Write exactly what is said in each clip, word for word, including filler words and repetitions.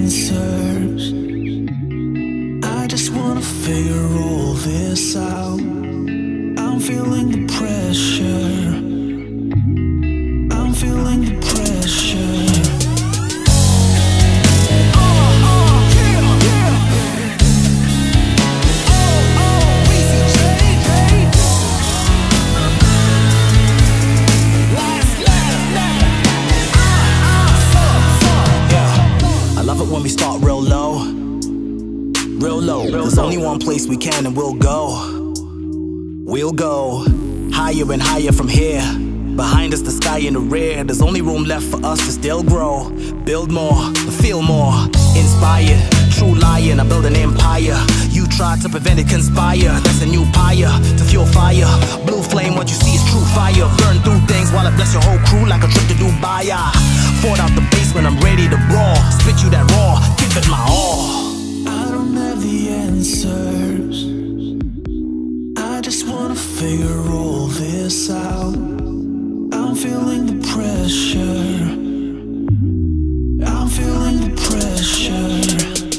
answers. I just wanna figure all this out. I'm feeling the pressure. I'm feeling the pressure. When we start real low, real low, there's only one place we can and we'll go. We'll go higher and higher from here. Behind us the sky in the rear. There's only room left for us to still grow. Build more, feel more, inspired. True lion, I build an empire. You try to prevent it, conspire. That's a new pyre to fuel fire. Blue flame, what you see is true fire. Burn through things while I bless your whole crew like a trip to Dubai. I fought out the basement, I'm ready to brawl. Spit you that raw, give it my all. I don't have the answers. I just wanna figure all this out. I'm feeling the pressure. I'm feeling the pressure.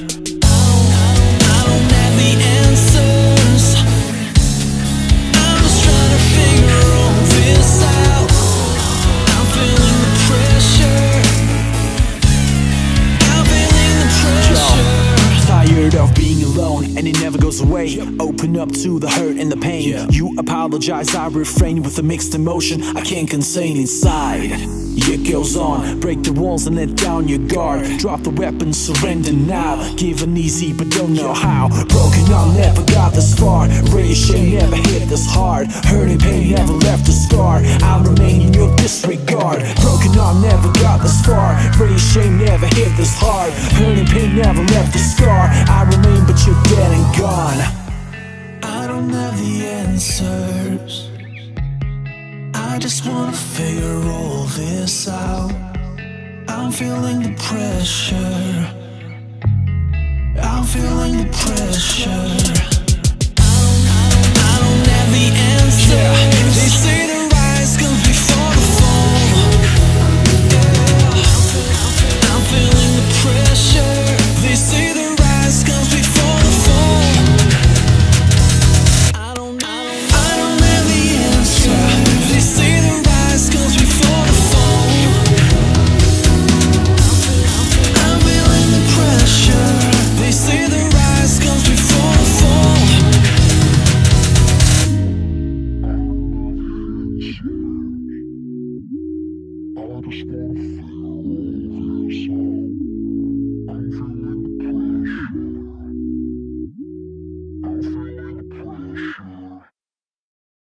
Of being alone and it never goes away. Open up to the hurt and the pain. You apologize, I refrain with a mixed emotion I can't contain inside. It goes on, break the walls and let down your guard. Drop the weapon, surrender now. Given easy but don't know how. Broken arm never got this far. Rage shame never hit this hard. Hurt and pain never left a scar. I'll remain in your disregard. Broken arm never got this far. Rage shame never hit this hard. Hurt and pain never left a scar. I remain but you're dead and gone. I don't have the answers. I just wanna figure all this out. I'm feeling the pressure. I'm feeling the pressure. I don't have the answers. They say the rise comes before the fall. I'm feeling the pressure. They say the rise comes before the fall. I don't, I don't, I don't have the answer. They say the rise comes before the fall. I'm feeling the pressure. They say the rise comes before the fall. I just wanna